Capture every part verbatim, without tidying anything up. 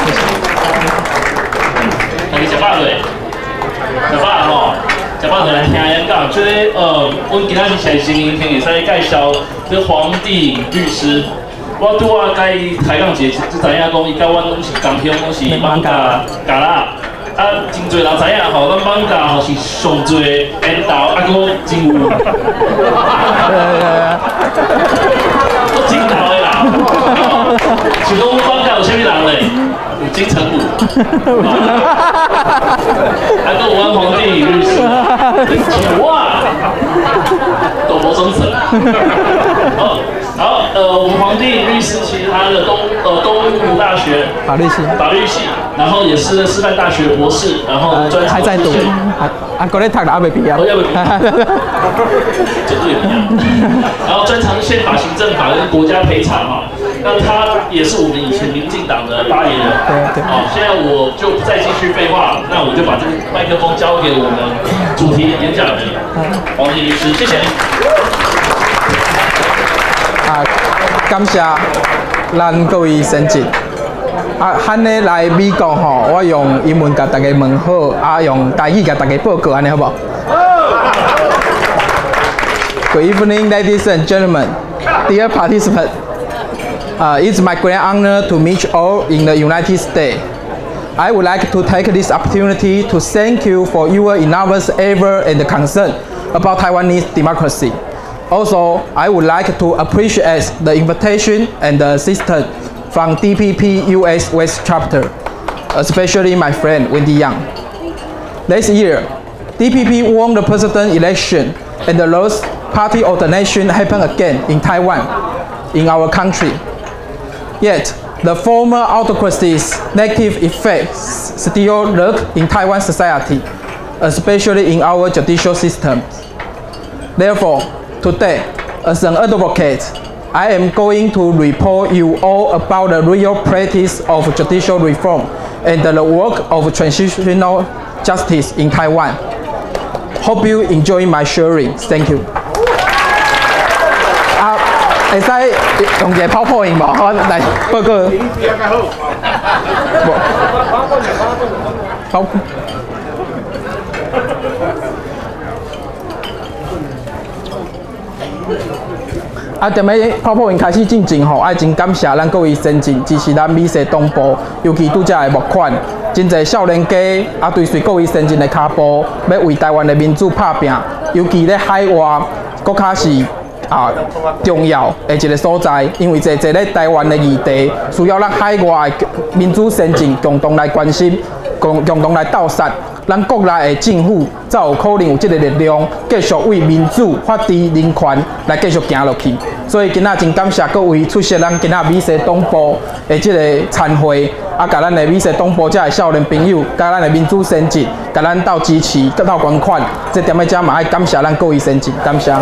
大家食饱未？食饱吼，食饱就来听演讲。即个呃，阮今仔日是新聆听，会使介绍这黄帝颖律师。我拄啊甲伊开讲一个，只知影讲伊甲阮拢是同乡，拢是艋舺舺啦。啊，真侪人知影吼，咱艋舺吼是上侪缘投，啊，佫真有。我真投的啦。是讲艋舺有啥物人咧？有金城武。啊，佫有阮黄帝颖律师。哇！斗罗生死。好。然后，呃，我们黄帝颖律师其实他的东呃东吴大学法律系， 法律系，然后也是师范大学博士，然后专还在读，还啊，国内读的还没毕业， 还没毕业，这个也一样。然后专长宪法、行政法跟国家赔偿哈，那他也是我们以前民进党的发言人， 对对。 好，现在我就不再继续废话，那我就把这个麦克风交给我们主题演讲人黄帝颖律师，谢谢。 啊，感谢咱各位先进。啊，汉尼来美国吼，我用英文甲大家问好，啊用台语甲大家报告，安尼好不好 ？Good evening, ladies and gentlemen, dear participants. Uh, it's my great honor to meet you all in the United States. I would like to take this opportunity to thank you for your enormous effort and concern about Taiwanese democracy. Also, I would like to appreciate the invitation and the assistance from D P P U S West Chapter, especially my friend Wendy Yang. This year, D P P won the president election and the last party alternation happened again in Taiwan, in our country. Yet, the former autocracy's negative effects still lurk in Taiwan society, especially in our judicial system. Therefore, today, as an advocate, I am going to report you all about the real practice of judicial reform and the work of transitional justice in Taiwan. Hope you enjoy my sharing. Thank you. 啊，会使用一个 PowerPoint 吗？好，来报告。好。啊，踮咧泡泡营开始进前吼，爱真感谢咱各位先进支持咱美食东部，尤其拄则的募款，真侪少年家啊，追随各位先进的脚步，要为台湾的民主拍拼，尤其咧海外，搁较是啊重要的一个所在，因为这这咧台湾的议题，需要咱海外的民主先进共同来关心，共共同来斗杀。咱国内的政府才有可能有这个力量，继续为民主、法治、人权来继续行落去。所以今仔真感谢各位出席咱今仔美食东部的这个参会，啊，甲咱的美食东部这的少年朋友，甲咱的民主先进，甲咱斗支持、斗捐款，这点在遮嘛爱感谢咱各位先进，感谢。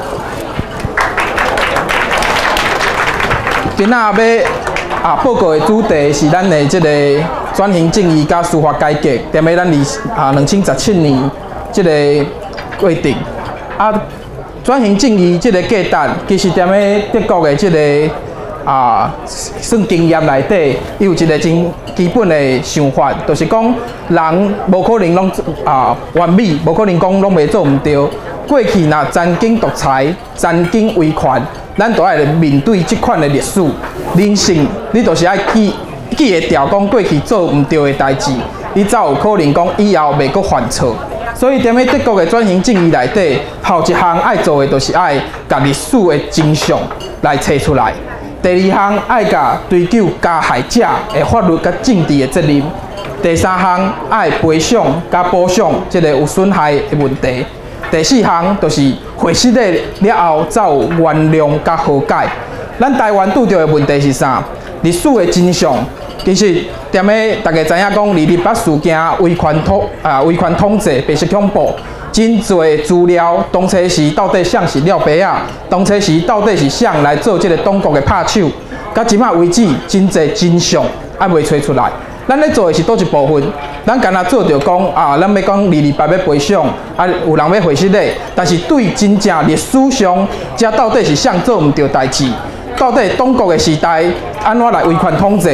今仔要啊报告的主题是咱的这个。转型正义甲司法改革，踮咧咱二啊两千十七年即个规定啊，转型正义即个价值，其实踮咧德国的即个啊算经验内底，有一个真基本的想法，就是讲人无可能拢啊完美，无可能讲拢袂做毋对。过去若曾经独裁、曾经威权，咱都爱来面对即款的历史，人性你就是爱记。记会牢讲过去做唔对的代志，你才有可能讲以后袂阁犯错。所以踮咧德国的转型正义内底，头一项爱做的就是爱甲历史的真相来找出来；第二项爱甲追究加害者的法律甲政治的责任；第三项爱赔偿甲补偿即个有损害的问题；第四项就是毁失了了后才有原谅甲和解。咱台湾拄着的问题是啥？历史的真相。其实，踮咧大家知影讲，二二八事件、威权统啊、威权统治、白色恐怖，真侪资料，当初是到底谁是廖白啊？当初是到底是谁来做这个当局的拍手？到即马为止，真侪真相还未找出来。咱咧做的是倒一部分，咱干那做着讲啊，咱要讲二二八要赔偿，啊有人要回失咧，但是对真正历史上，这到底是谁做毋对代志？到底当局的时代安怎来威权统治？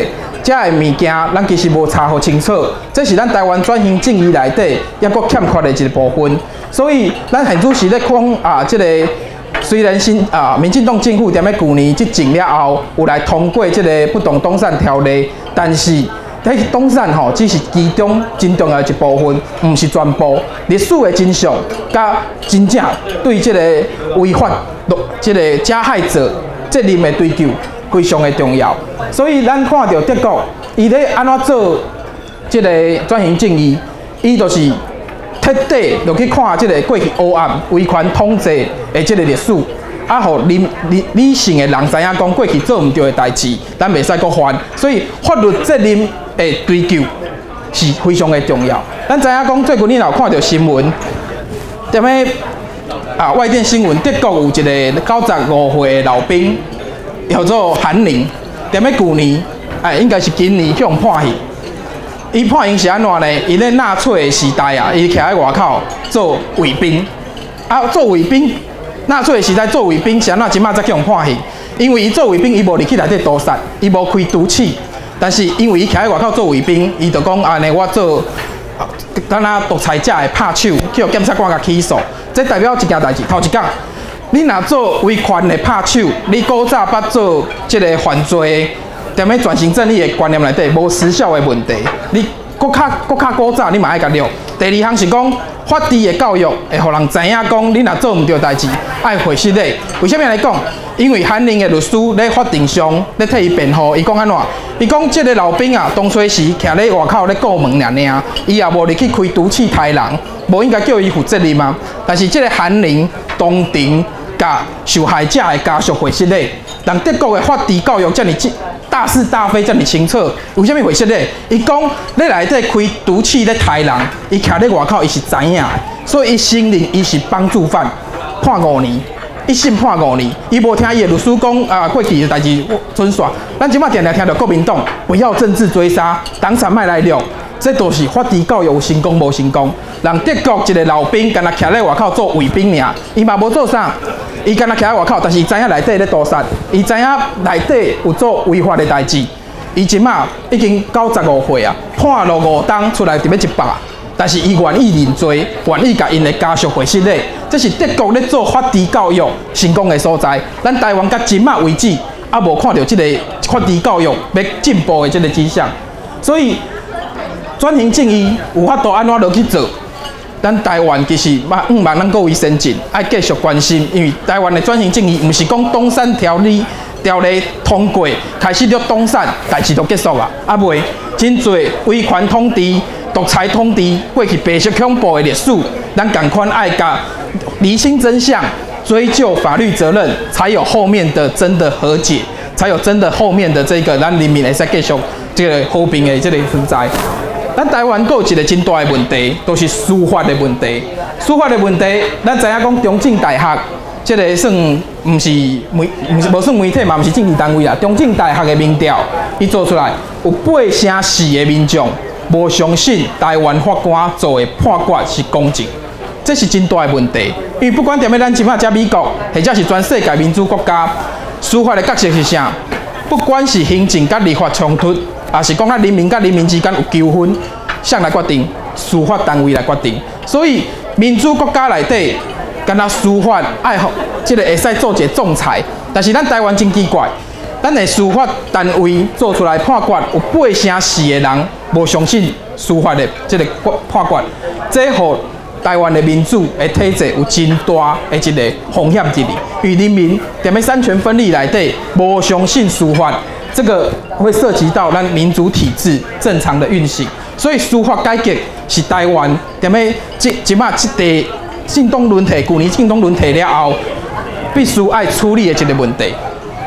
这个物件咱其实无查好清楚，这是咱台湾转型正义内底也搁欠缺的一个部分。所以咱现主席咧讲啊，这个虽然新啊民进党政府踮咧去年执政了后，有来通过这个不动动产条例，但是迄动产吼只是其中真重要的一部分，毋是全部。历史的真相，甲真正对这个违法、这个加害者责任的追究。非常的重要，所以咱看到德国，伊咧安怎做这个转型正义，伊就是彻底落去看这个过去黑暗威权统治的这个历史，啊，互理理理性的人知影讲过去做毋对的代志，咱袂使搁犯，所以法律责任的追究是非常的重要。咱知影讲最近你若看到新闻，踮咧啊外电新闻，德国有一个九十五岁的老兵。叫做韩宁，踮咧去年，哎，应该是今年去互判刑。伊判刑是安怎呢？伊咧纳粹时代啊，伊徛喺外口做卫兵，啊，做卫兵，纳粹时代做卫兵是安怎？即马才去互判刑？因为伊做卫兵，伊无入去内底屠杀，伊无开毒气，但是因为伊徛喺外口做卫兵，伊就讲安尼，我做，敢若独裁者的拍手，去互检察官甲起诉，这代表一件代志。头一讲。你若做威权的拍手，你古早捌做这个犯罪，踮咧转型正义的观念内底无实效的问题，你搁较搁较古早，你嘛爱甲了。第二项是讲法治的教育，会互人知影讲你若做毋对代志，爱回失礼。为什么来讲？因为韩宁的律师咧法庭上咧替伊辩护，伊讲安怎？伊讲这个老兵啊，当初时徛咧外口咧过门尔尔，伊也无入去开毒气杀人，无应该叫伊负责任吗？但是这个韩宁当庭。甲受害者的家属回失礼，人德国的法治教育遮尔大是大非，遮尔清楚，为什么回失礼？伊讲咧内底开毒气咧杀人，伊徛咧外口，伊是知影的，所以伊承认伊是帮助犯，判五年，一审判五年，伊无听伊的律师讲啊，过去的代志准煞。咱即摆定定听到国民党不要政治追杀，党产卖来了。这都是法治教育有成功无成功？人德国一个老兵，干那徛咧外口做卫兵尔，伊嘛无做啥，伊干那徛咧外口，但是伊知影内底咧屠杀，伊知影内底有做违法的代志。伊即马已经九十五岁啊，判了五档出来，特别一百，但是伊愿意认罪，愿意甲因的家属回失礼，这是德国咧做法治教育成功的所在。咱台湾到即马为止，还无看到这个法治教育要进步的这个迹象，所以。转型正义有法度安怎落去做？咱台湾其实嘛，毋茫咱各位先进，爱继续关心，因为台湾的转型正义毋是讲东山条例条例通过，开始了东山，代志就结束啊，啊袂，真侪威权统治、独裁统治、过去白色恐怖的历史，咱赶快爱甲厘清真相，追究法律责任，才有后面的真的和解，才有真的后面的这个咱人民会使继续这个和平的这个存在。咱台湾还有一个真大的问题，都是司法的问题。司法的问题，咱知影讲中正大学，这个算毋是媒，毋是无算媒体嘛，毋是政治单位啦。中正大学的民调，伊做出来有八成四的民众无相信台湾法官做的判决是公正，这是真大的问题。因为不管踮咧咱即马遮美国，或者是全世界民主国家，司法的角色是啥？不管是行政甲立法冲突。也是讲，咱人民甲人民之间有纠纷，谁来决定？司法单位来决定。所以民主国家内底，敢若司法爱好，即个会使做一个仲裁。但是咱台湾真奇怪，咱的司法单位做出来判决，有八成四的人无相信司法的即个判决，这互台湾的民主的体制有真大的一个风险伫里。因为人民踮咧三权分立内底，无相信司法。这个会涉及到咱民主体制正常的运行，所以司法改革是台湾踮咧即即马即个政党轮替，去年政党轮替了后，必须爱处理的一个问题。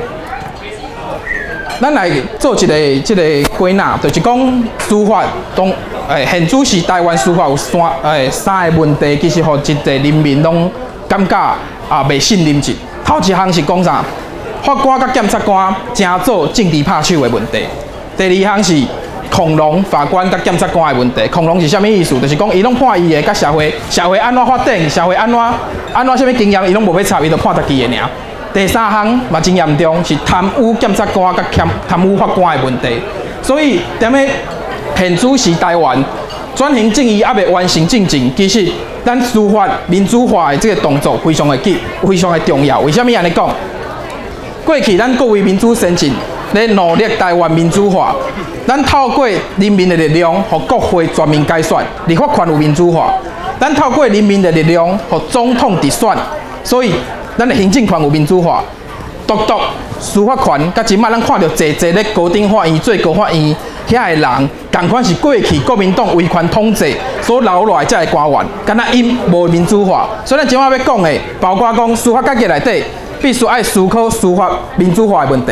咱来做一个即个归纳，就是讲司法当诶，现主是台湾司法有三诶三个问题，其实互一个人民拢感觉啊袂信任一。头一项是讲啥？法官甲检察官正做政治拍手的问题。第二项是恐龙法官甲检察官的问题。恐龙是啥物意思？就是讲伊拢判伊的，甲社会社会安怎发展，社会安怎安怎啥物经验，伊拢无要插，伊就判自己的尔。第三项嘛真严重，是贪污检察官甲贪贪污法官的问题。 所以踮咧现主时台湾转型正义还未完成进程，其实咱司法民主化的这个动作非常的紧，非常的重要。为什么安尼讲？过去咱各位民主先进咧努力台湾民主化，咱透过人民的力量，和国会全面改选，立法权有民主化。咱透过人民的力量，和总统直选，所以咱的行政权有民主化。独独司法权，甲即摆咱看到坐坐咧高等法院、最高法院遐个人，共款是过去国民党威权统治所留落来遮个官员，敢若因无民主化。所以咱即摆要讲的，包括讲司法改革内底，必须爱思考司法民主化的问题。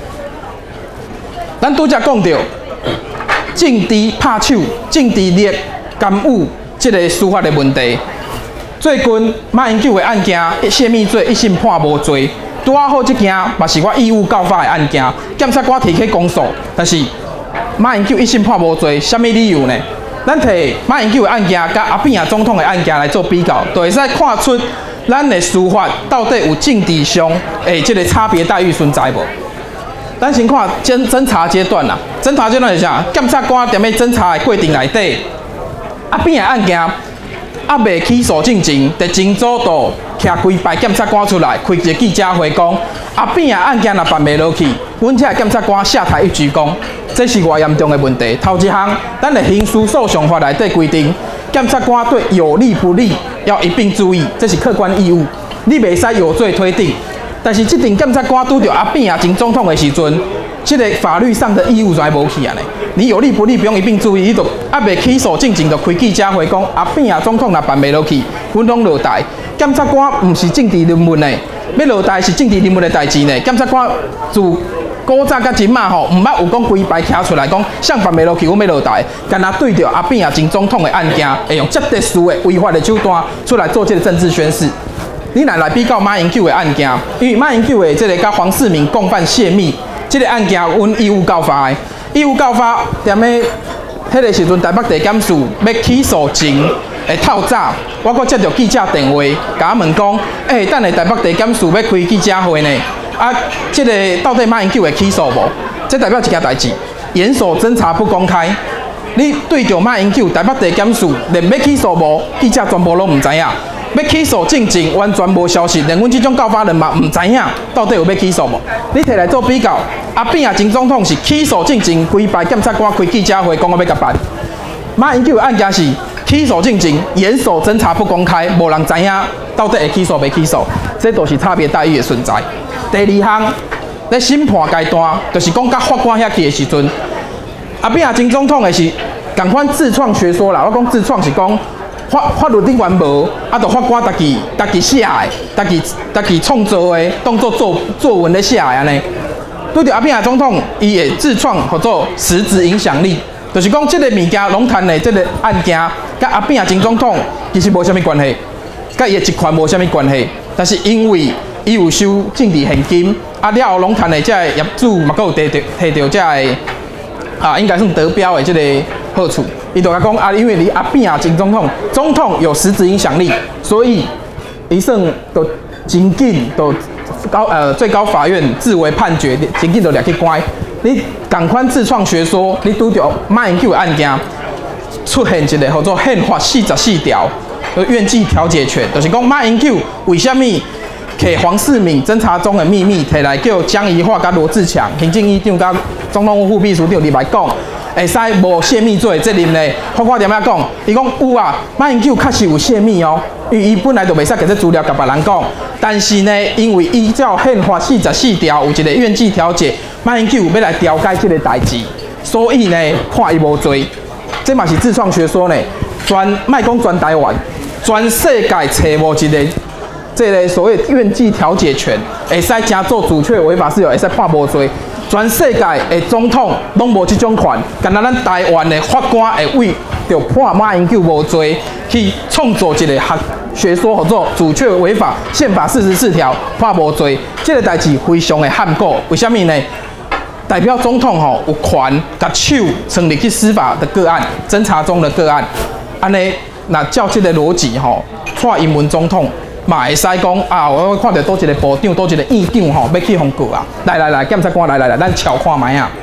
咱拄则讲到政治拍手、政治力干预即个司法的问题。最近马英九的案件泄密罪一审判无罪，拄啊好即件嘛是我义务告发的案件，检察官提起公诉，但是马英九一审判无罪，什么理由呢？咱摕马英九的案件甲阿扁啊总统的案件来做比较，就会使看出咱的司法到底有政治上诶即个差别待遇存在无？咱先看侦侦查阶段啦，侦查阶段是啥？检察官踮咧侦查的过程内底，阿扁的案件还未起诉进前，就真早就徛规排检察官出来开一个记者会，讲阿扁的案件若办袂落去，阮遮检察官下台一鞠躬，这是偌严重的问题。头一项，咱的刑事诉讼法内底规定，检察官对有利不利要一并注意，这是客观义务，你袂使有罪推定。但是，这阵检察官拄到阿扁啊前总统的时阵，这个法律上的义务就还无去啊呢。你有利不利不用一并注意，你就还未起诉进前就开记者会讲阿扁啊总统若办袂落去，阮拢落台。检察官唔是政治人物呢，要落台是政治人物的代志呢。检察官自古早甲今嘛吼，唔捌有讲规排徛出来讲，谁办袂落去，阮要落台。干那对着阿扁啊前总统的案件，会用这特殊的违法的手段出来做这个政治宣示。你若来比较马英九的案件，因为马英九的这个甲黄世明共犯泄密，这个案件阮义务告发的，义务告发踮咧迄个时阵，台北地检署要起诉前的透早，我阁接到记者电话，甲我问讲，诶、欸，等下台北地检署要开记者会呢，啊，这个到底马英九会起诉无？这代表一件代志，严守侦查不公开。你对着马英九，台北地检署连要起诉无，记者全部拢唔知影。要起诉进前完全无消息，连阮这种告发人嘛唔知影到底有要起诉无。你摕来做比较，阿扁啊前总统是起诉进前规排检察官开记者会，讲我要甲办。马英九的案件是起诉进前严守侦查不公开，无人知影到底会起诉未起诉，这都是差别待遇的存在。第二项，在审判阶段，就是讲甲法官遐去的时阵，阿扁啊前总统的是共款自创学说啦，我讲自创是讲。法法律顶原无，啊，就法官家己家己写的，家己家己创作的，当作作作文咧写的安尼。对着阿扁啊总统，伊会自创或做实质影响力，就是讲这个物件龙潭的这个案件，甲阿扁啊前总统其实无啥物关系，甲伊的集团无啥物关系，但是因为伊有收政治现金，啊了后龙潭的这业主嘛，佫有摕到摕到这个啊，应该算得标的这个好处。伊就甲讲啊，因为你阿扁啊前总统，总统有实质影响力，所以伊算就真紧就高呃最高法院自为判决，真紧就掠去关。你共款自创学说，你拄着马英九的案件出现一个叫做宪法四十四条，就院际调解权，就是讲马英九为什么摕黄世明侦查中的秘密摕来叫江宜桦甲罗志强行政院长甲总统府秘书长入来讲。会使无泄密罪责任呢？法官点样讲？伊讲有啊，马英九确实有泄密哦，因为伊本来就袂使摕这资料甲别人讲，但是呢，因为依照宪法四十四条有一个院际调解，马英九要来调解这个代志，所以呢，判伊无罪。这嘛是自创学说呢，全卖讲全台湾，全世界找无一个这个所谓院际调解权，会使真做主确违法事由，会使判无罪。全世界的总统拢无这种权，干那咱台湾的法官会为着判马英九无罪，去创作一个学学说，叫做主确违法宪法四十四条判无罪，这个代志非常的罕过。为什么呢？代表总统吼有权甲手成立去司法的个案、侦查中的个案，安尼那照这个逻辑吼，蔡英文总统。嘛会使讲啊，我看到多一个部长，多一个院长吼，要去互告啊！来来来，检察官来来来，咱瞧看卖啊！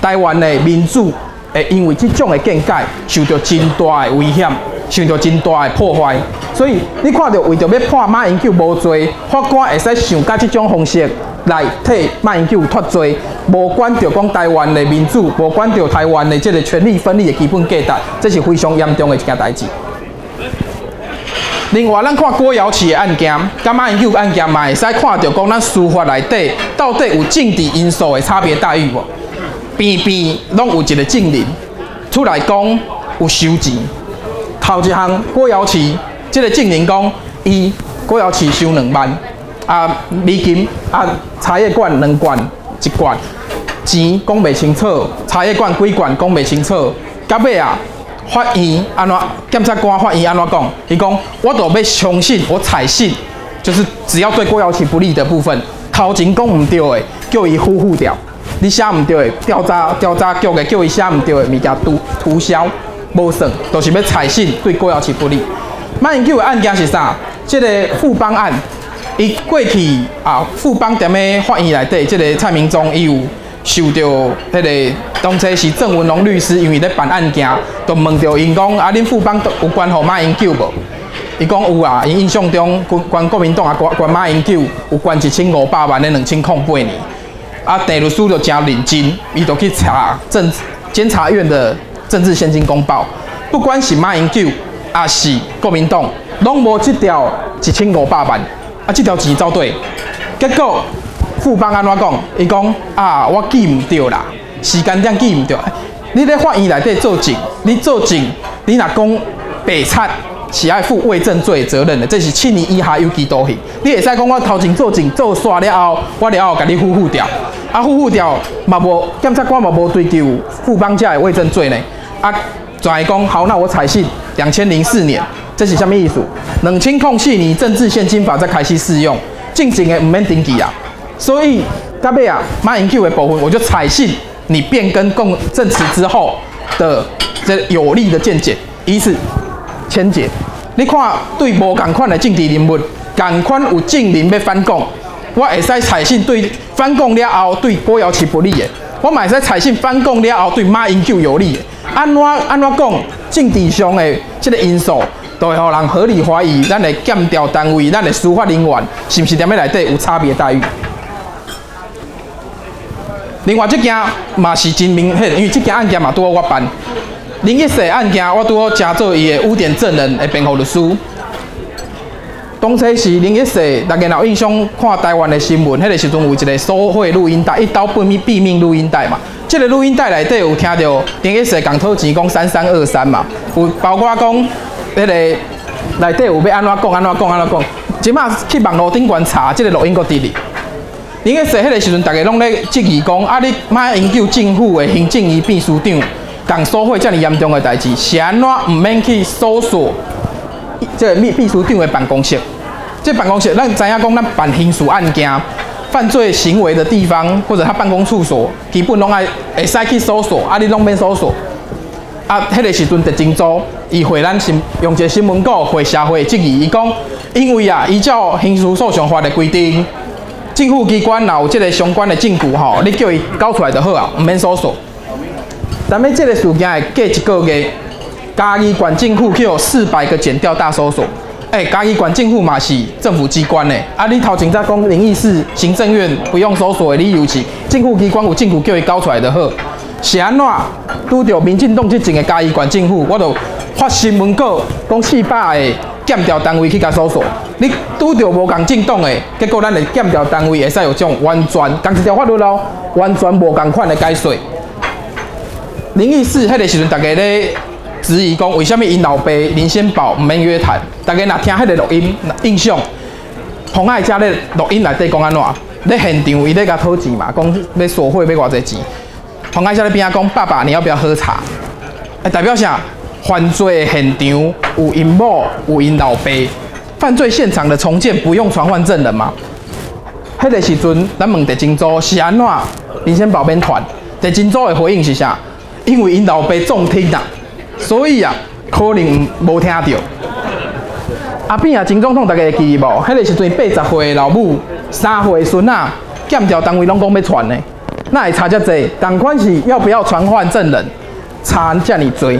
台湾的民主会因为这种的见解受到真大的危险，受到真大的破坏。所以你看到为着要判马英九无罪，法官会使想甲这种方式来替马英九脱罪，无管着讲台湾的民主，无管着台湾的这个权力分立的基本价值，这是非常严重的一件代志。另外，咱看郭瑶琪的案件，甲马英九案件嘛会使看到讲咱司法内底到底有政治因素的差别待遇无？边边拢有一个证人出来讲有收钱。头一项郭瑶琪，这个证人讲伊郭瑶琪收两万，啊美金啊茶叶罐两罐一罐，钱讲袂清楚，茶叶罐几罐讲袂清楚，到尾啊。法院安怎？检察官法院安怎讲？伊讲，我都要相信，我采信，就是只要对郭瑶琪不利的部分，头前讲唔对的，叫伊呼呼掉；你写唔对的，调查调查局的叫伊写唔对的物件涂涂销，无算，就是要采信对郭瑶琪不利。马英九的案件是啥？这个富邦案，伊过去啊，富邦踮咧法院内底，这个蔡明忠伊有。受到迄个当初是郑文龙律师，因为咧办案件，就问到因讲啊，恁富邦有关乎马英九无？伊讲有啊，因印象中关关国民党啊，关关马英九有关一千五百万的两千零八年。啊，地律师就真认真，伊就去查政监察院的政治现金公报，不管是马英九还是国民党，拢无这条一千五百万，啊，这条钱走对，结果。富邦安怎讲？伊讲啊，我记唔对啦，时间点记唔对。你咧法院内底做证，你做证，你若讲白贼是爱负伪证罪责任的，这是七年以下有期徒刑。你会使讲我头前做证做煞了后，我了后甲你呼呼掉，啊呼呼掉嘛无检察官嘛无追究富邦这的伪证罪呢？啊，转来讲好，那我采信两千零四年，这是什么意思？两千零四年政治现金法才开始适用，进前的唔免登记啊。所以，到尾啊，马英九的部分，我就采信你变更共证词之后的这有利的见解，以此签结。你看，对无同款的政治人物，同款有证人要反共，我会使采信对反共了后对郭瑶琪不利的，我嘛会使采信反共了后对马英九有利的。安怎安怎讲政治上的这个因素？都会让人合理怀疑，咱的检调单位、咱的司法人员是不是踮咧内底有差别待遇？另外，这件嘛是真明显，因为这件案件嘛拄好我办。林一世案件，我拄好加做伊的污点证人的辩护律师。当初是林一世，大家有印象看台湾的新闻，迄个时阵有一个收贿录音带，一刀毙命毙命录音带嘛。这个录音带内底有听到林一世讲讨钱讲三三二三嘛，有包括讲迄个内底有要安怎讲安怎讲安怎讲。即马去网络顶悬查，这个录音搁伫哩。林个说，迄个时阵，大家拢咧质疑讲，啊，你马英九政府的行政院秘书长，共收贿遮尔严重的代志，是安怎唔免去搜索这个秘秘书长的办公室？这办公室，咱知影讲，咱办刑事案件、犯罪行为的地方，或者他办公处所，基本拢爱会使去搜索，啊，你拢免搜索。啊，迄个时阵，特警组伊回咱新用一个新闻稿回社会质疑，伊讲，因为啊，依照刑事诉讼法的规定。政府机关若有这个相关的证据吼，你叫伊交出来就好啊，唔免搜索。但是这个事件会隔一个月，嘉义县政府去有四百个检调大搜索。哎、欸，嘉义县政府嘛是政府机关嘞，啊，你头前在讲灵异市行政院不用搜索的理由是，政府机关有证据叫伊交出来就好。是安怎拄到民进党这前的嘉义县政府，我就发新闻稿讲四百个。检调单位去甲搜索，你拄到无共政党的，结果咱的检调单位会使有种完全同一条法律咯，完全无共款的解说。灵异室迄个时阵，大家咧质疑讲，为什么因老爸林先宝唔免约谈？大家若听迄个录音印象，洪爱家咧录音内底讲安怎？咧现场伊咧甲讨钱嘛，讲要索贿要偌济钱。洪爱家咧边仔讲，爸爸你要不要喝茶？哎，代表啥？犯罪现场有因某有因老爸，犯罪现场的重建不用传唤证人吗？迄个时阵，咱问地检组是安怎林先宝免传？地检组的回应是啥？因为因老爸重听啦，所以啊，可能无听到。阿扁啊，前总统大家会记无？迄个时阵八十岁的老母、三岁的孙仔，检调单位拢讲要传呢。 那会差遮济，同款是要不要传唤证人，差遮尔多。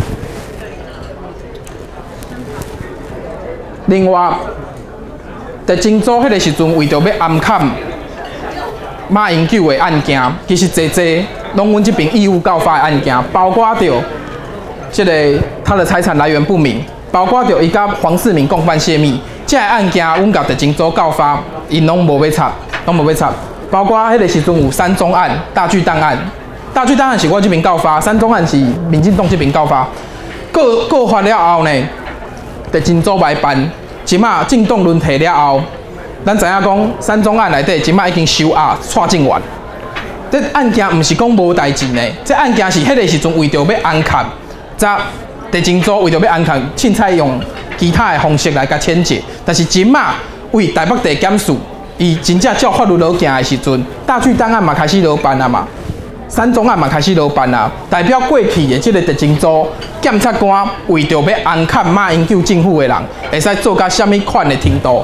另外，地检组迄个时阵为着要暗砍马英九的案件，其实济济拢阮这边义务告发的案件，包括着这个他的财产来源不明，包括着伊甲黄世明共犯泄密，这个案件阮甲地检组告发，因拢无要插，拢无要插。包括迄个时阵有三中案、大巨蛋案，大巨蛋案是我这边告发，三中案是民进党这边告发。告告发了后呢，地检组来办，即马进党轮替了后。咱知影讲三中案内底，即马已经收押蔡正元。这案件毋是讲无代志呢，这案件是迄个时阵为着要安砍，则地检组为着要安砍，凊彩用其他的方式来甲牵解。但是即马为台北地检署，伊真正照法律路行的时阵，大巨蛋案嘛开始落办啊嘛，三中案嘛开始落办啊，代表过去的即个地检组检察官为着要安砍马英九政府的人，会使做到什么款的程度？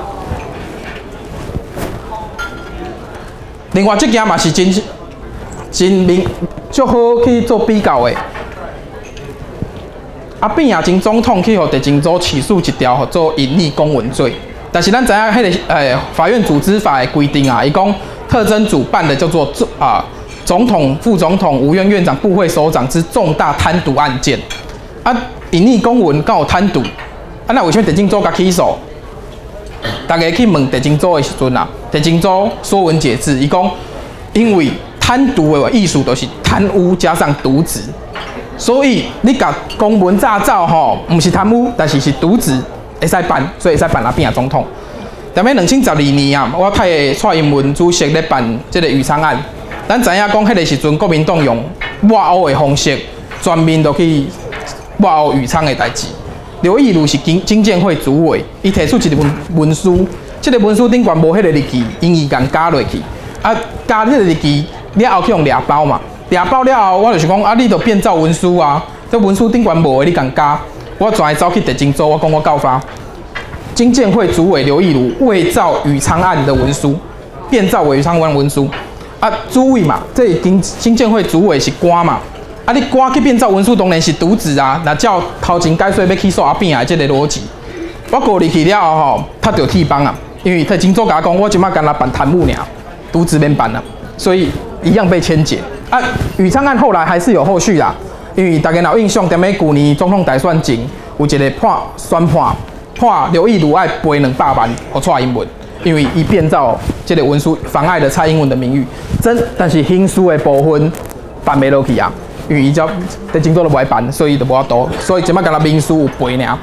另外，这件嘛是真真明足好去做比较的。阿扁也前总统去互地检组起诉一条，互做隐匿公文罪。但是咱知影迄个诶法院组织法的规定啊，伊讲特侦组办的叫做啊总统、副总统、无院院长、部会首长之重大贪渎案件。啊，隐匿公文敢有贪渎？啊，那为什么地检组甲起诉？大家去问地检组的时阵啊，地检组说文解字，伊讲，因为贪渎的意思就是贪污加上渎职，所以你甲公文炸造吼，唔是贪污，但是是渎职，会使办，所以会使办阿扁总统。但咩两千十二年啊，我替蔡英文主席咧办这个余昌案，咱知影讲迄个时阵国民党用抹黑的方式，专门就去抹黑余昌的代志。刘义儒是经经建会主委，伊提出一份文书，这个文书顶悬无迄个日期，因伊共加落去，啊加迄个日期了后去用掠包嘛，掠包了后，我就是讲啊，你著变造文书啊，这文书顶悬无的，你共加，我全会走去地检组，我讲我告发经建会主委刘义儒伪造余昌案的文书，变造伪余昌案文书，啊主委嘛，这经经建会主委是官嘛。啊！你赶去变造文书，当然是渎职啊！那照头前解说要起诉阿扁的这个逻辑，我过入去了后吼，他就替帮啊，因为他经做甲我讲，我即马干那办贪污尔，渎职免办啊，所以一样被牵解。啊，余昌案后来还是有后续啦，因为大家有印象，踮咧旧年总统大选前有一个判宣判，判刘义儒爱赔两百万给蔡英文，因为伊变造这个文书妨碍了蔡英文的名誉。真，但是刑事的部分办袂落去啊。因为伊只地检组都无爱办，所以就无法度，所以即摆干那民事有赔尔。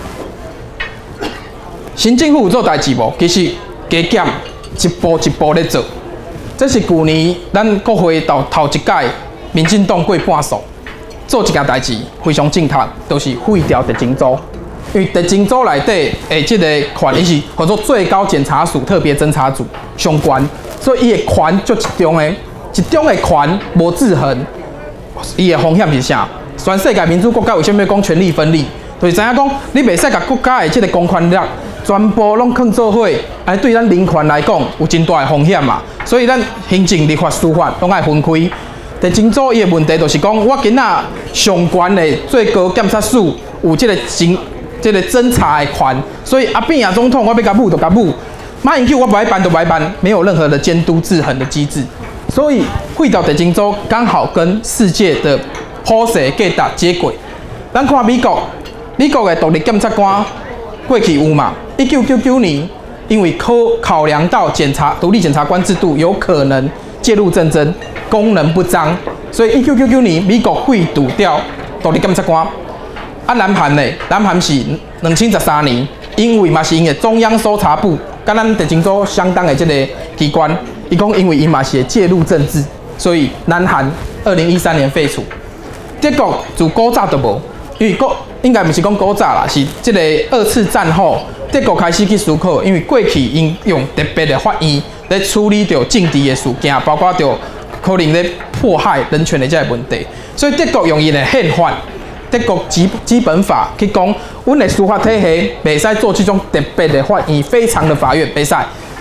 新政府有做代志无？其实加减一步一步咧做。这是去年咱国会头头一届民进党过半数做一件代志，非常正确，就是废掉地检组。因为地检组内底诶，即个权伊是叫做最高检察署特别侦查组相关，所以伊的权就集中诶，集中的权无制衡。伊的风险是啥？全世界民主国家为什么要讲权力分立？就是知影讲，你袂使甲国家的即个公权力全部拢放做伙，安对咱人权来讲有真大的风险嘛。所以咱行政、立法、司法拢爱分开。地检组伊的问题就是讲，我今仔上悬的最高检察署有即个侦、即个侦查的权，所以阿扁啊总统我要甲补就甲补，马英九我不爱办就不爱办，没有任何的监督制衡的机制。所以废掉地检组刚好跟世界的普世价值接轨。咱看美国，美国的独立检察官过去有嘛？一九九九年，因为考考量到检察独立检察官制度有可能介入政争，功能不彰，所以一九九九年美国废除掉独立检察官。啊，南韩呢？南韩是两千十三年，因为嘛是因为中央搜查部跟咱地检组相当的这个机关。伊讲，因为伊嘛是介入政治，所以南韩二零一三年废除。德国自古早都无，因为国应该不是讲古早啦，是这个二次战后德国开始去思考，因为过去因用特别的法院来处理掉政治的事件，包括掉可能咧迫害人权的这个问题，所以德国用伊的宪法、德国基基本法去讲，阮的司法体系袂使做这种特别的法院，非常的法院袂使。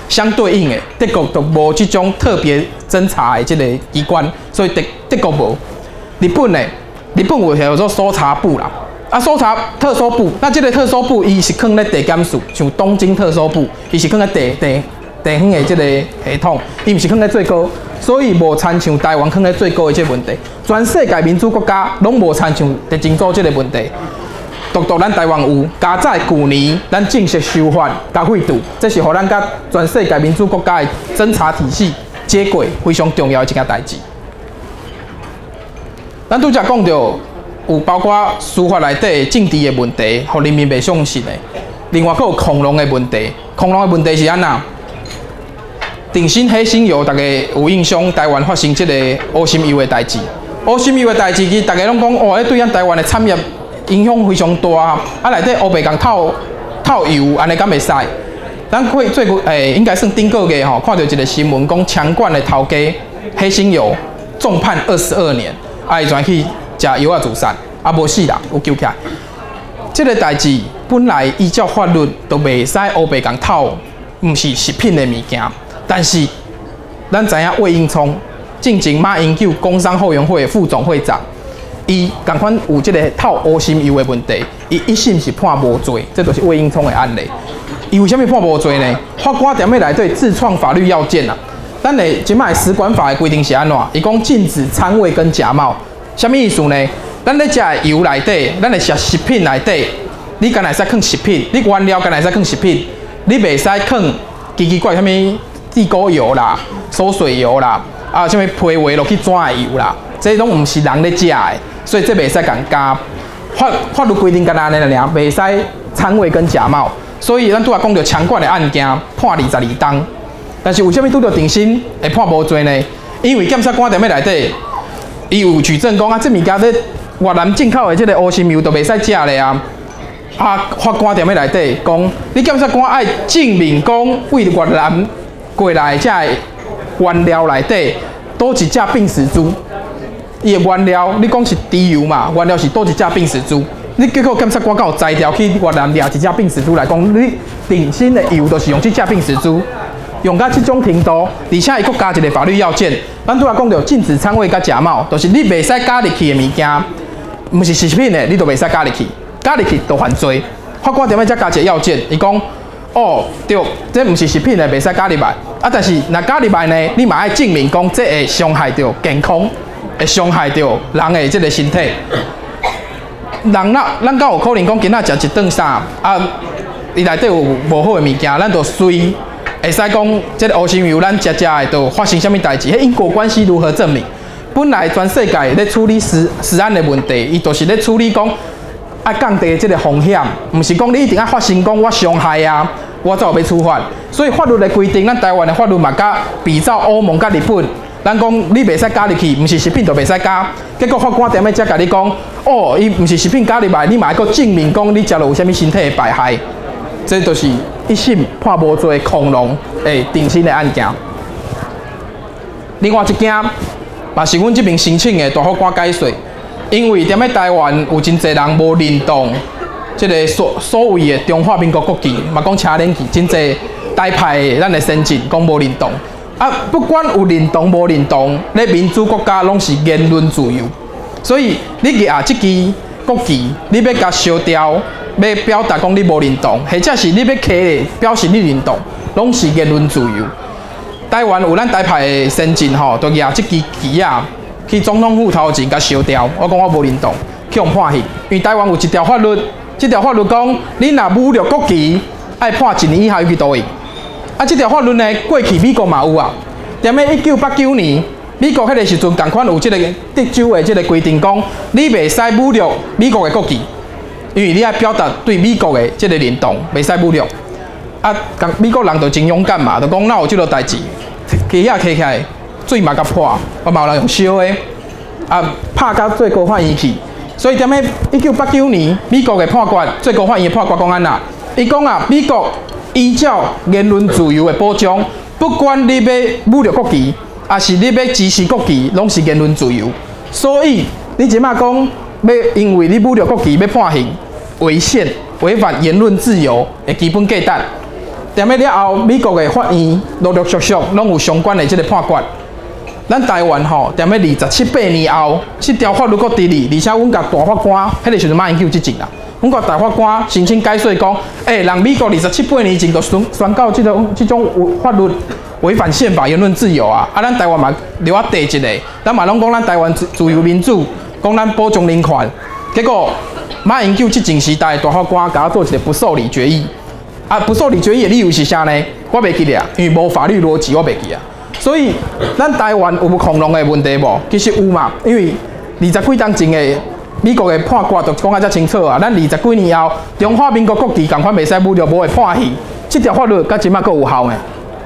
相对应的，德国就无这种特别侦查的这个机关，所以德德国无。日本呢，日本有叫做搜查部啦，啊，搜查特搜部，那这个特搜部伊是放咧地检署，像东京特搜部，伊是放咧地地地方的这个系统，伊毋是放咧最高，所以无参像台湾放咧最高的这个问题。全世界民主国家拢无参像地检署这个问题。独独咱台湾有，加在去年咱正式修法加废除，这是互咱甲全世界民主国家的侦查体系接轨非常重要的一件代志。咱拄则讲到有包括司法内底政治的问题，互人民袂相信的。另外，佫有恐龙的问题。恐龙的问题是安那？鼎新黑心油，大家有印象？台湾发生这个乌心油的代志。乌心油的代志，其实大家拢讲，哦，对咱台湾的产业影响非常大啊！啊，内底乌白共透透油，安尼敢袂使？咱最最诶，应该算顶个月吼，看到一个新闻，讲强冠的头家黑心油重判二十二年，啊，伊转去食油啊自杀，啊无死啦，有救起来。这个代志本来依照法律都袂使乌白共透，毋是食品的物件。但是咱知影魏应聪，进前马英九工商后援会副总会长。伊共款有即个透乌心油的问题，伊一审是判无罪，这就是魏应聪的案例。伊为什么判无罪呢？法官踮咧内底自创法律要件啊。咱的即卖食管法的规定是安怎？伊讲禁止掺味跟假冒，什么意思呢？咱咧食的油内底，咱的食食品内底，你敢会使放食品？你原料敢会使放食品？你袂使放奇奇怪什么地沟油啦、馊水油啦，啊，什么批画落去转的油啦，这拢毋是人咧食的。所以这袂使共加法法律规定干安尼尔，袂使掺味跟假冒。所以咱拄仔讲到强冠的案件，判二十二档。但是为什么拄到定心会判无罪呢？因为检察官踮咧内底，伊有举证讲啊，这物件咧越南进口的这个乌心油都袂使食咧啊。啊，法官踮咧内底讲，你检察官爱证明讲为越南过来这原料内底多一只病死猪。伊的原料，你讲是猪油嘛？原料是多一只病死猪，你结果检察官有摘掉去越南掠一只病死猪来讲，你定新的油都是用这只病死猪，用到这种程度，而且伊佫加一个法律要件，咱拄仔讲到禁止掺味甲假冒，就是你袂使加入去的物件，毋是食品的，你都袂使加入去，加入去就犯罪。法官踮咧才加一个要件，伊讲，哦，对，这毋是食品的，袂使加入来，啊，但是若加入来呢，你嘛爱证明讲这会伤害到健康。会伤害到人的这个身体。人那咱敢有可能讲今仔食一顿啥啊？伊内底有无好的物件，咱就随会使讲这个乌心油，咱食食的就发生什么代志？迄因果关系如何证明？本来全世界咧处理食食安的问题，伊就是咧处理讲爱降低这个风险，毋是讲你一定要发生讲我伤害啊，我才有要处罚。所以法律的规定，咱台湾的法律嘛，甲比照欧盟甲日本。咱讲你袂使加入去，毋是食品就袂使加。结果法官踮咧才甲你讲，哦，伊毋是食品加入来，你嘛还佫证明讲你食了有啥物身体的败害，这就是一审判无罪恐龙诶定性的案件。另外一件，嘛是阮这边申请的大法官解说，因为踮咧台湾有真侪人无认同即个所所谓的中华民国国旗，嘛讲车轮旗，真侪台派的咱的先进讲无认同。啊，不管有认同无认同，咧民主国家拢是言论自由，所以你举即支国旗，你要甲烧掉，要表达讲你无认同，或者是你要刻表示你认同，拢是言论自由。台湾有咱台派的先进吼，就举即支旗啊，去总统府头前甲烧掉。我讲我无认同，去用判刑。因为台湾有一条法律，即条法律讲，你若侮辱国旗，爱判一年以下有期徒刑。啊，这条法律呢，过去美国嘛有啊。踮咧一九八九年，美国迄个时阵，共款有即个德州的即个规定，讲你袂使侮辱美国的国旗，因为你爱表达对美国的即个认同，袂使侮辱。啊，美国人就真勇敢嘛，就讲哪有即落代志，旗仔摕起来，水嘛甲破，我嘛有人用烧的，啊，拍到最高法院去。所以踮咧一九八九年，美国的判决，最高法院的判决讲安那，伊讲啊，美国。依照言论自由的保障，不管你要侮辱国旗，还是你要支持国旗，拢是言论自由。所以你即马讲要因为你侮辱国旗要判刑，违宪违反言论自由的基本价值。 踮咧了后，美国的法院陆陆续续拢有相关的即个判决。咱台湾吼，踮咧二十七八年后，这条法律搁伫哩，而且阮甲大法官，迄个时阵马英九执政啦，阮甲大法官申请解释讲，诶、欸，人美国二十七八年前就宣宣告即种即种法律违反宪法言论自由啊！啊，咱台湾嘛留啊地一个，咱嘛拢讲咱台湾自自由民主，讲咱保障人权，结果马英九执政时代大法官甲我做一个不受理决议。啊，不受理决议的理由是啥呢？我袂记得啊，因为无法律逻辑，我袂记啊。所以，咱台湾有无恐龙的问题无？其实有嘛，因为二十几年前的美国的判决就讲啊遮清楚啊。咱二十几年后，中华民国国旗共款袂使侮辱无的判刑，这条法律到即马阁有效呢。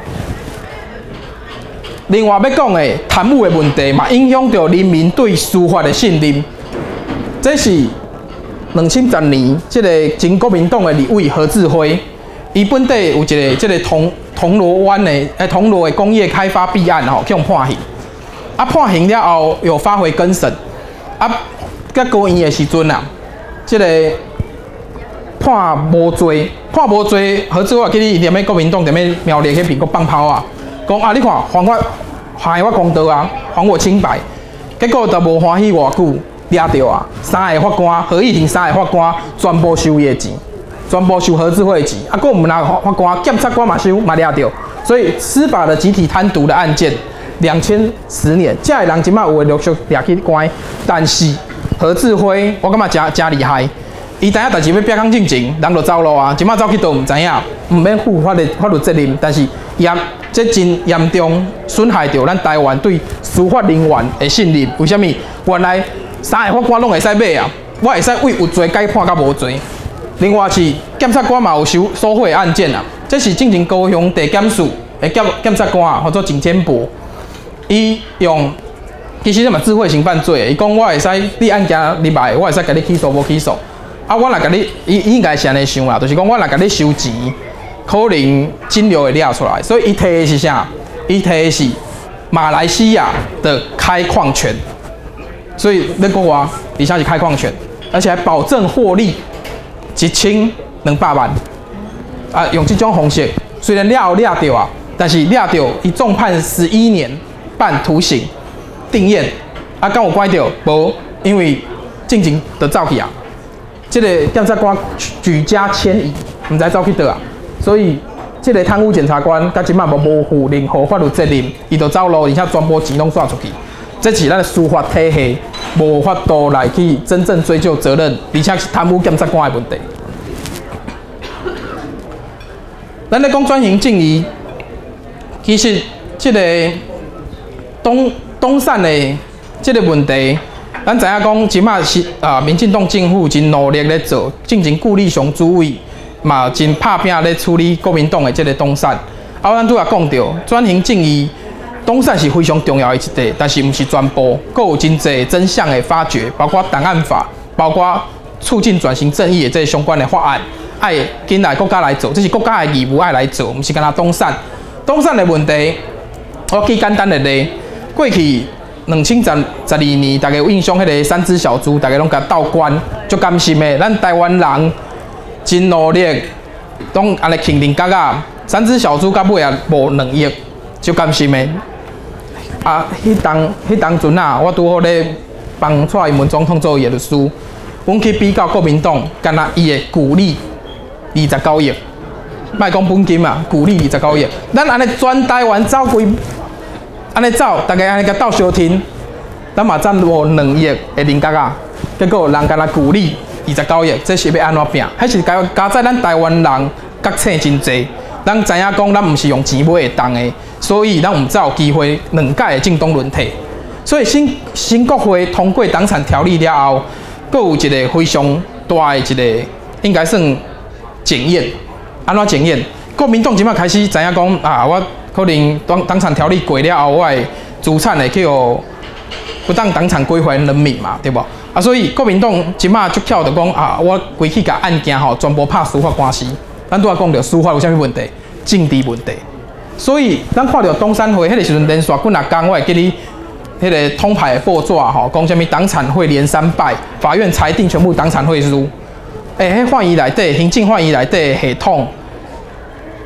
另外要讲的贪污的问题嘛，影响到人民对司法的信任。这是两千十年，这个前国民党的立委何志辉。伊本地有一个即个铜铜锣湾的诶铜锣的工业开发弊案吼，去用判刑。啊判刑了后有发回更审，啊甲高院的时阵啊，即、這个判无罪，判无罪，何志伟去你踮咧国民党踮咧苗栗迄边个放炮啊，讲啊你看还我还我公道啊，还我清白。结果就无欢喜偌久，抓着啊，三个法官合议庭三个法官全部收伊的钱。全部收何志辉的钱，啊，佫毋拿法官、检察官嘛收嘛抓着，所以司法的集体贪渎的案件，两千十年，这个人即马有会陆续抓去关，但是何志辉，我感觉真真厉害，伊知影代志要逼讲进前，人就走路啊，即马走去倒毋知影，毋免负法律法律责任，但是严这真严重损害到咱台湾对司法人员的信任。为虾米？原来三个法官拢会使买啊，我会使为有罪改判甲无罪。另外是检察官嘛有收收贿案件啊，这是进前高雄地检署的检检察官啊，或者景天博，伊用其实嘛智慧型犯罪，伊讲我会使你案件入来，我会使甲你起诉无起诉，啊我来甲你，伊伊应该是安尼想啦，就是讲我来甲你收钱，可能金流会掠出来，所以伊摕的是啥？伊摕的是马来西亚的开矿权，所以那个话，底下是开矿权，而且还保证获利。一千两百万啊！用这种方式，虽然了了掉啊，但是了掉伊重判十一年半徒刑定谳啊，敢有拐掉？无，因为进前就走去啊。这个检察官举家迁移，唔知走去倒啊。所以，这个贪污检察官到即马无无负任何法律责任，伊就走路，而且全部钱拢刷出去。这是咱的司法体系无法度来去真正追究责任，而且是贪污检察官的问题。咱咧讲转型正义，其实这个东东山的这个问题，咱知影讲，即马是啊，民进党政府真努力咧做，进前顾立雄主委嘛真拍拼咧处理国民党的这个东山。啊，咱拄也讲到转型正义。东山是非常重要的一块，但是不是全部，佫有真侪真相的发掘，包括档案法，包括促进转型正义的这相关的法案，爱紧来国家来做，这是国家的义务爱来做，不是干那东山。东山的问题，我举简单的例，过去两千十十二年，大家有印象迄个三只小猪，大家拢甲斗关，足甘心的，咱台湾人真努力，拢安尼肯定角啊，三只小猪到尾也无两亿，足甘心的。啊，迄当迄当阵啊，我拄好咧帮蔡英文总统做伊的律师，阮去比较国民党，干那伊的鼓励二十九亿，莫讲本金啊，鼓励二十九亿，咱安尼全台湾走规，安尼走，大家安尼甲斗相挺，咱嘛赚无两亿的零角啊，结果人干那鼓励二十九亿，这是要安怎拼？还是加加在咱台湾人觉醒真济，咱知影讲咱毋是用钱买会当的。所以，咱唔才有机会两届的政党轮替。所以新新国会通过党产条例了后，佫有一个非常大的一个，应该算检验。安怎检验？国民党即摆开始知影讲啊，我可能党党产条例过了后，我的资产会去互不当党产归还人民嘛，对不？啊，所以国民党即摆就巧就讲啊，我规去甲案件吼全部拍司法官司。咱拄仔讲着司法有啥物问题？政治问题。所以，咱看到东山会迄个时阵连续几若工，我会记你迄个通牌报纸吼，讲啥物党产会连三败，法院裁定全部党产会输。诶、欸，迄法院内底行政法院内底系统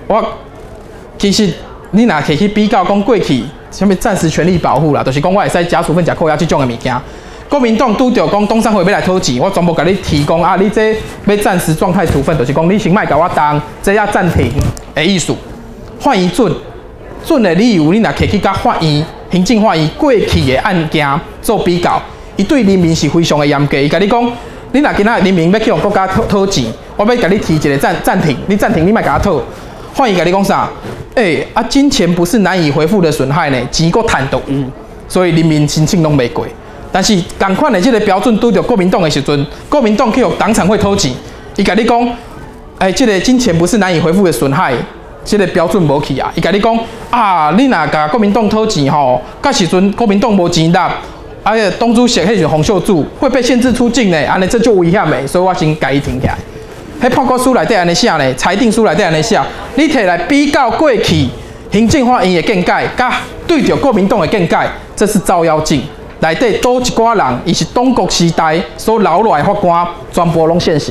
我其实你若可以去比较讲过去，什么暂时权利保护啦，就是讲我会使加处分、食扣押这种的物件。国民党拄着讲东商会要来讨钱，我全部甲你提供啊，你这要暂时状态处分，就是讲你先莫甲我当，这要暂停的意思。法院准准的理由，你若可以去甲法院、行政法院过去的案件做比较，伊对人民是非常的严格，伊甲你讲。你若今仔人民要去用国家讨讨钱，我要甲你提一个暂暂停，你暂停你莫甲我讨。法院甲你讲啥？诶、欸、啊，金钱不是难以恢复的损害呢，钱搁趁都有，所以人民申请拢袂过。但是同款的这个标准拄着国民党的时阵，国民党去用当场会讨钱，伊甲你讲，诶、欸，这个金钱不是难以恢复的损害，这个标准无去啊。伊甲你讲啊，你若甲国民党讨钱吼，到时阵国民党无钱拿。而且东珠写迄是洪秀柱会被限制出境呢，安尼这就危险的，所以我先改伊停起来。迄报告书内底安尼写呢，裁定书内底安尼写，你摕来比较过去行政法院的见解，甲对着国民党的见解，这是照妖镜。内底多一寡人，伊是东国时代所留落来法官，全部拢现行。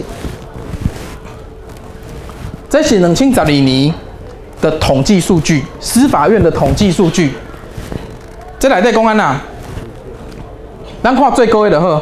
这是两千十二年的统计数据，司法院的统计数据。这内底讲安那？咱看最高的就好。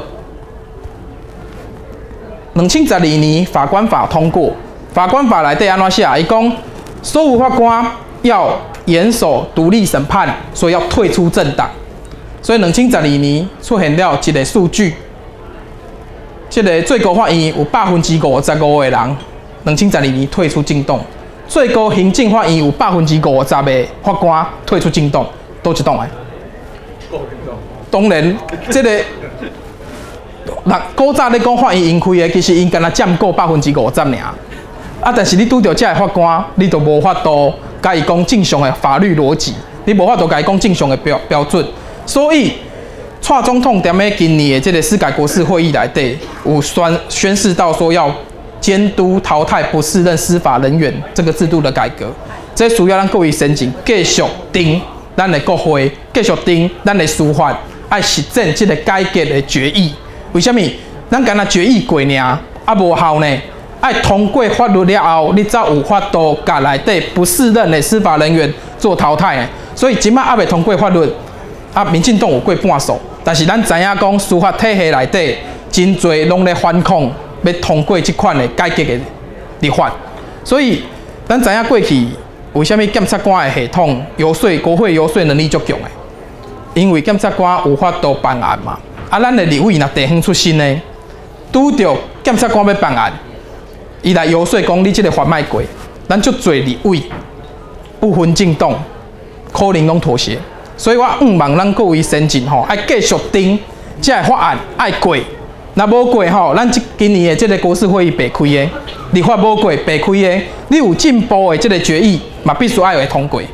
两千十二年法官法通过，法官法内底安怎写？伊讲所有法官要严守独立审判，所以要退出政党。所以两千十二年出现了一个数据，这个最高法院有百分之五十五的人，两千十二年退出政党；最高行政法院有百分之五十的法官退出政党，都一党的。当然，这个那古早咧讲法院盈亏的，其实因敢若占过百分之五十尔。啊，但是你拄着这个法官，你就无法度甲伊讲正常的法律逻辑，你无法度甲伊讲正常的标标准。所以，蔡总统踮咧今年的这个司改国事会议内底，有宣宣示到说要监督淘汰不适任司法人员这个制度的改革。这需要咱各位先进继续盯咱的国会，继续盯咱的司法。爱实践这个改革的决议，为什么？咱干那决议过呢，啊无效呢？爱通过法律了后，你才有法度甲内底不适任的司法人员做淘汰的。所以今摆还未通过法律，啊，民进党有过半数，但是咱知影讲司法体系内底真侪拢咧反抗，要通过这款的改革的立法。所以咱知影过去为什么检察官的系统游说国会游说能力足强的？因为检察官有法度办案嘛，啊，咱的立委若地方出身呢，拄着检察官要办案，伊来游说讲你这个法卖过，咱足侪立委不分政党，可能拢妥协。所以我毋望咱各位先进吼，爱继续盯这个法案爱过，若无过吼，咱今年的这个国事会议白开的，立法无过白开的，你有进步的这个决议嘛，必须爱会通过。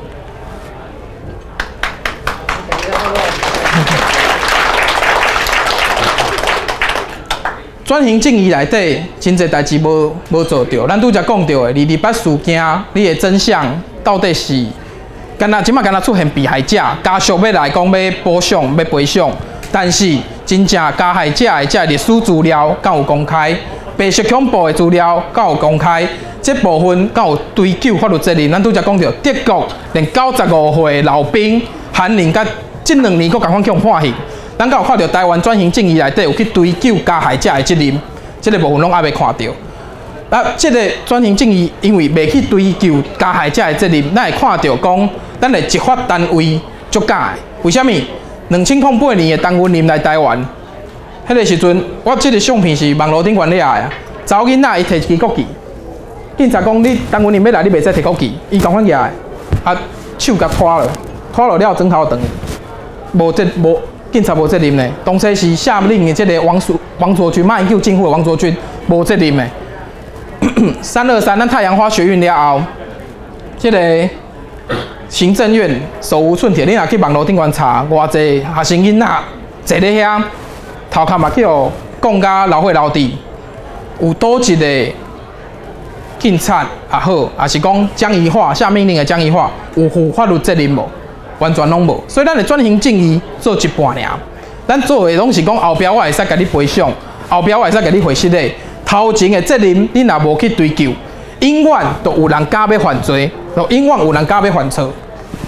转型正义内底，真侪代志无无做到。咱拄则讲到的，二二八事件，你的真相到底是？敢若即马敢若出现被害者，家属要来讲要补偿、要赔偿，但是真正加害者的这历史资料敢有公开？白色恐怖的资料敢有公开？这部分敢有追究法律责任？咱拄则讲到，德国连九十五岁老兵韩宁，甲这两年佫共款去用判刑。咱敢有看到台湾转型正义内底有去追究加害者的责任，这个部分拢还未看到。啊，这个转型正义因为未去追究加害者的责任，咱会看到讲，咱的执法单位足假的。为什么？两千零八年的陈文林来台湾，迄个时阵，我这个相片是网络顶管掠的。查某囡仔伊摕一支国旗，警察讲你陈文林要来，你袂使摕国旗，伊共款掠的，啊手甲拖了，拖了了枕头长，无这无。警察无责任呢，当初是下令的这个王淑王卓军，马英九政府的王卓军无责任的。三二三，咱太阳花学运了后，这个行政院手无寸铁，你若去网络顶管查，偌济学生囡仔坐咧遐，头壳嘛去互讲甲老岁老弟，有多一个警察也好，也是讲江宜桦下命令的江宜桦有负法律责任无？完全拢无，所以咱的转型正义做一半尔。咱做的拢是讲后壁我会使甲你赔偿，后壁我会使甲你回失的。头前的责任你若无去追究，永远都有人假要犯罪， 就永远有人敢要犯错。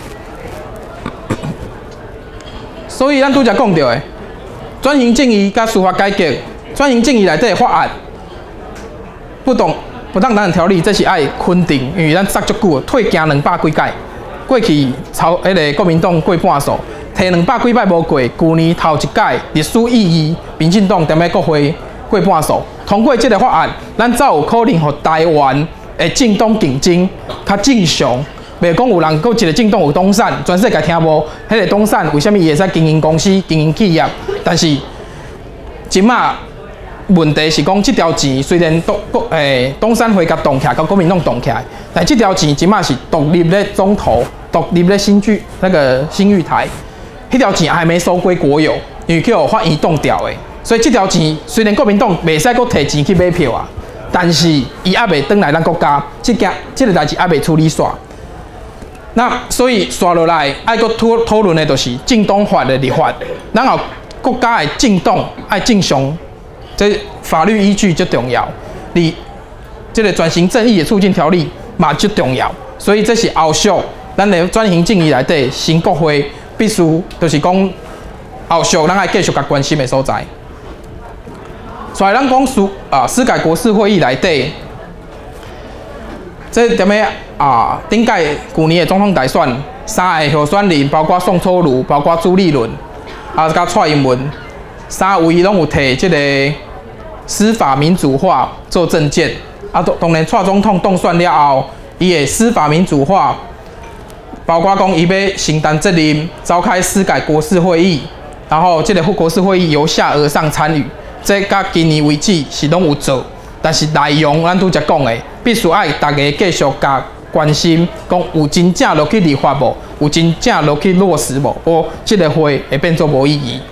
所以咱拄则讲到的，转型正义甲司法改革，转型正义内底的法案，不动不当当然条例，这是爱肯定，因为咱杀足久，退行两百几届，过去朝迄个国民党过半数，提两百几摆无过，去年头一届历史意义，民进党踮咧国会过半数，通过这个法案，咱才有可能互台湾的政党竞争较正常。袂讲有人搁一个政党有董产，全世界听无，迄个董产为虾米伊会使经营公司、经营企业？但是即马问题是讲，这条钱虽然国国诶东山会甲动起来，甲国民党动起来，但这条钱即马是独立咧总头，独立咧新剧那个新玉台，迄条钱还没收归国有，因为叫法院冻掉诶。所以这条钱虽然国民党袂使搁摕钱去买票啊，但是伊还袂转来咱国家，这件这个代志还袂处理煞。那所以刷落来，爱搁讨讨论的就是政党法的立法，然后国家的政党爱正常，这法律依据最重要。你这个转型正义的促进条例嘛最重要，所以这是后续咱的转型正义内底新国会必须就是讲后续咱爱继续甲关心的所在。所以咱讲司啊司改国事会议内底，这踮咧啊，顶届去年的总统大选，三个候选人，包括宋楚瑜，包括朱立伦，啊，甲蔡英文，三位拢有摕即个司法民主化做政见。啊，当然蔡总统当选了后，伊的司法民主化，包括讲伊要承担责任，召开司改国事会议，然后即个国事会议由下而上参与，这甲今年为止是拢有做，但是内容咱拄则讲的，必须爱大家继续甲关心，讲有真正落去立法无？有真正落去落实无？无，这个会会变做无意义。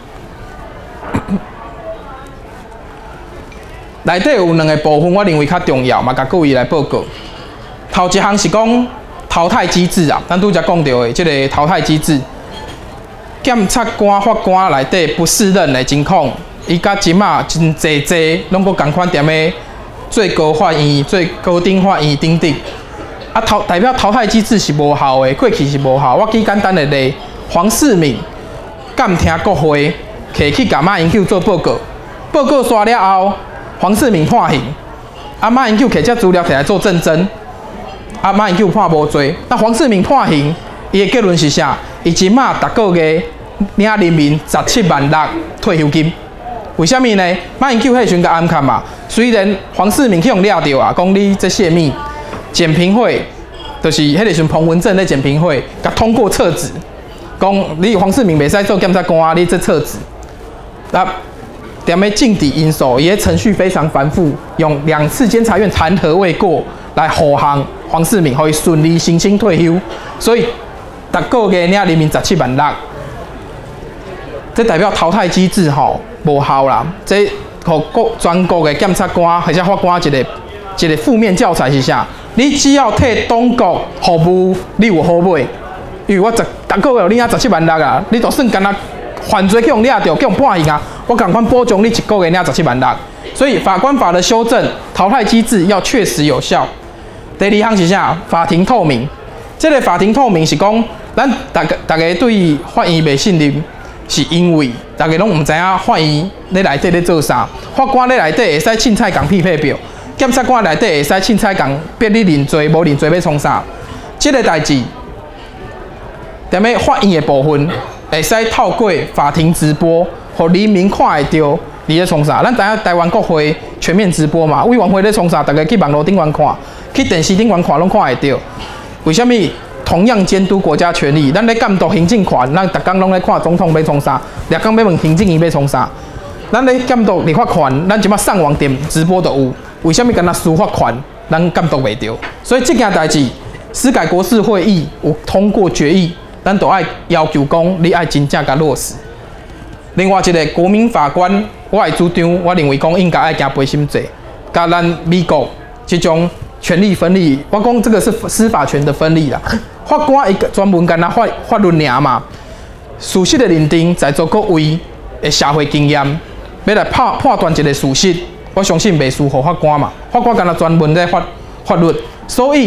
内底有两个部分，我认为较重要，嘛，甲各位来报告。头一项是讲淘汰机制啊，咱拄则讲到的，这个淘汰机制，检察官、法官内底不适任的情况，伊甲即马真济济，拢搁共款踮咧最高法院、最高等法院等等。啊，淘代表淘汰机制是无效的，过去是无效。我举简单的例，黄世明监听国会，摕去甲马英九做报告，报告刷了后，黄世明判刑，啊马英九摕这资料摕来做证真，啊马英九判无罪，那黄世明判刑，伊的结论是啥？伊即马逐个月领人民十七万六退休金。为什么呢？马英九迄时阵甲暗砍嘛，虽然黄世明去用抓到啊，讲你这泄密。检评会就是迄个时彭文正咧检评会，甲通过撤职，讲你黄世明袂使做检察官，你这撤职。那踮咧政治因素，伊个程序非常繁复，用两次监察院弹劾未过来护航黄世明，可以顺利申请退休。所以逐个月领人民十七万六，这代表淘汰机制吼无效啦。这互国全国的检察官或者法官一个一个负面教材是啥？你只要替党国服务，你有好买。因为我十逐个月领啊十七万六啊，你就算干那犯罪去用抓到，去用判刑啊，我赶快补偿你一个月领十七万六。所以法官法的修正，淘汰机制要确实有效。第二项是啥？法庭透明。这个法庭透明是讲，咱大家大家对法院袂信任，是因为大家拢唔知影法院咧内底咧做啥，法官咧内底会使凊彩共批配表。检察官内底会使凊彩共逼你认罪，无认罪要创啥？这个代志，踮咧法院的部分，会使透过法庭直播，互人民看会到你咧创啥。咱知影台湾国会全面直播嘛，委员会咧创啥，大家去网络顶端看，去电视顶端看，拢看会到。为什么？同样监督国家权力，咱咧监督行政权，咱逐工拢咧看总统要创啥，逐工要问行政院要创啥。咱咧监督立法权，咱即马上网点直播都有。为什么敢若司法权咱监督袂到？所以这件代志，司改国事会议有通过决议，咱都爱要求讲，你爱真正甲落实。另外一个国民法官，我的主张，我认为讲应该爱行陪审制，甲咱美国这种权力分立，我讲这个是司法权的分立啦。法官一个专门干那法法律尔嘛，事实的认定在座各位的社会经验，要来判判断一个事实。我相信袂输互法官嘛，法官干那专门在法法律，所以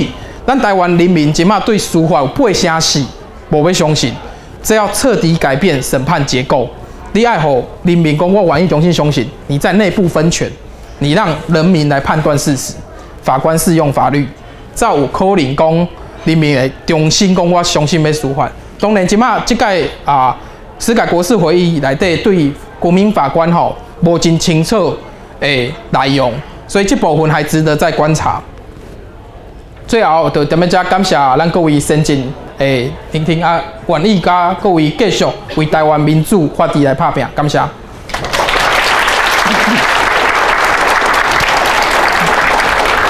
咱台湾人民即马对司法有八成是无要相信，这要彻底改变审判结构。你爱吼人民讲，我愿意重新相信，你在内部分权，你让人民来判断事实，法官适用法律，才有可能讲人民会重新讲我相信要司法。当然，即马即届啊，司改国事会议内底对国民法官吼无真清楚诶内容，所以这部分还值得再观察。最后，就踮咧遮感谢咱各位先进诶聆听啊，愿意甲各位继续为台湾民主法治来拍拼，感谢。